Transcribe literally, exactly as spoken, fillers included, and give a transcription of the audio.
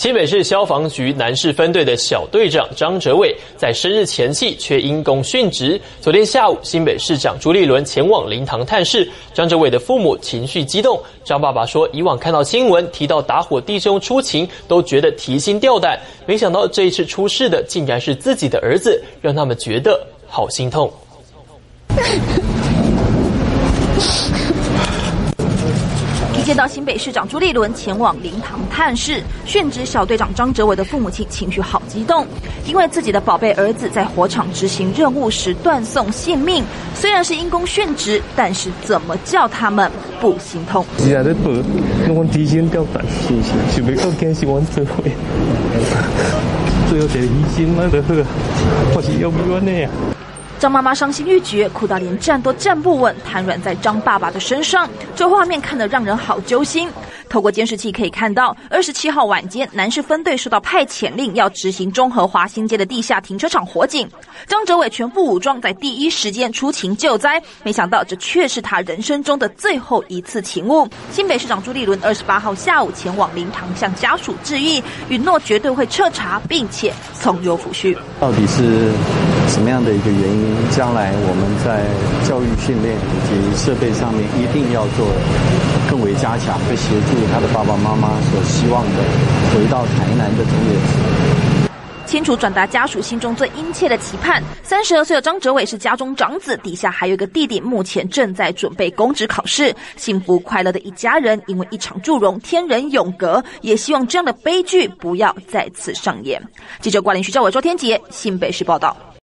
新北市消防局南市分队的小队长张哲伟，在生日前夕却因公殉职。昨天下午，新北市长朱立伦前往灵堂探视，张哲伟的父母情绪激动。张爸爸说，以往看到新闻提到打火弟兄出勤，都觉得提心吊胆，没想到这一次出事的竟然是自己的儿子，让他们觉得好心痛。 接到新北市长朱立伦前往灵堂探视，殉职小队长张哲伟的父母亲情绪好激动，因为自己的宝贝儿子在火场执行任务时断送性命，虽然是因公殉职，但是怎么叫他们不心痛？ 是啊，在报，我提心吊胆，是是，想要到惊死阮做伙，最后一个牺牲那就好，我是有冤的呀。 张妈妈伤心欲绝，哭到连站都站不稳，瘫软在张爸爸的身上。这画面看得让人好揪心。透过监视器可以看到，二十七号晚间，南市分队收到派遣令，要执行中和华新街的地下停车场火警。张哲伟全副武装，在第一时间出勤救灾，没想到这却是他人生中的最后一次勤务。新北市长朱立伦二十八号下午前往灵堂向家属致意，允诺绝对会彻查，并且从优抚恤。 到底是什么样的一个原因？将来我们在教育训练以及设备上面一定要做更为加强，会协助他的爸爸妈妈所希望的回到台南的中烈祠。 清楚转达家属心中最殷切的期盼。三十二岁的张哲伟是家中长子，底下还有一个弟弟，目前正在准备公职考试。幸福快乐的一家人，因为一场祝融，天人永隔。也希望这样的悲剧不要再次上演。记者瓜林徐兆伟、周天杰，新北市报道。